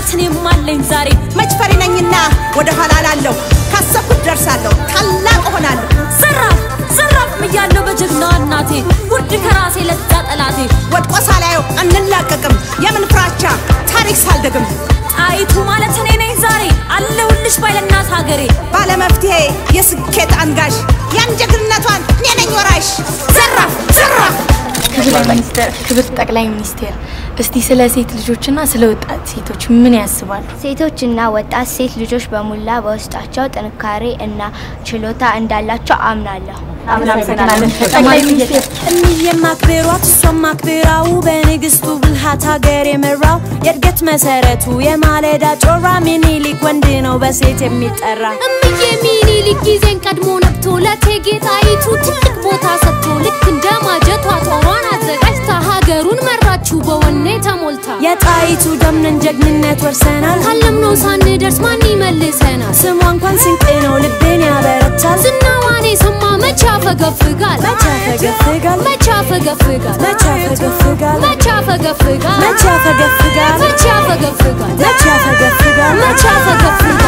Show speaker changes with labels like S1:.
S1: እኔ ማለኝ ዛሬ
S2: መጭፈሪ ነኝና ወደ ኋላ ላለው ካሰብኩት ደርሳለሁ ታላቅ ሆናለሁ
S1: ዘራፍ ምያለው በጀግና እናቴ ውድ ከራሴ ለዛ ጠላቴ
S2: ወድቆ ሳላየው አንላቀቅም የምን ፍራቻ ታሪክ ሳልደግም
S1: ጣይቱ ማለት እኔ ነኝ ዛሬ አለሁልሽ ባይለናት ሀገሬ
S2: ባለመፍትሄ የስኬት አንጋሽ ያን ጀግንነቷን እኔ ነኝ ወራሽ ዘራፍ
S3: ክብር ጠቅላይ ሚኒስቴር እስቲ ስለ ሴት ልጆችና ስለ ወጣት ሴቶች ምን ያስባሉ?
S4: ሴቶችና ወጣት ሴት ልጆች በሙላ በውስጣቸው ጥንካሬ እና ችሎታ እንዳላቸው አምናለሁ።
S3: ጠቅላይ ሚኒስቴር
S1: እንየማ ክብሯት እሷም አክብራው በንግስቱ ብልሃት ሀገር የመራው የእድገት መሰረቱ የማለዳ ጮራ ሚኒሊክ ወንድ ነው በሴት የሚጠራ
S5: እምዬ ሚኒሊክ ጊዜን ቀድሞ ነብቶ ለእቴጌ ጣይቱ ትልቅ ቦታ ሰጥቶ ልክ እንደ ማጀቷ ጦሯን አዘጋጅታ ሀገሩን መራችው በወኔ ተሞልታ
S1: የጣይቱ ደምነን ጀግንነት ወርሰናል
S5: ካለምነው ሳንደርስ ማን ይመልሰናል
S1: ስሟ እንኳን ስንቅ ነው ልቤን ያበረታል
S5: ዝናዋን የሰማ መቻ ፈገፍጋል
S1: መቻ ፈገፍጋል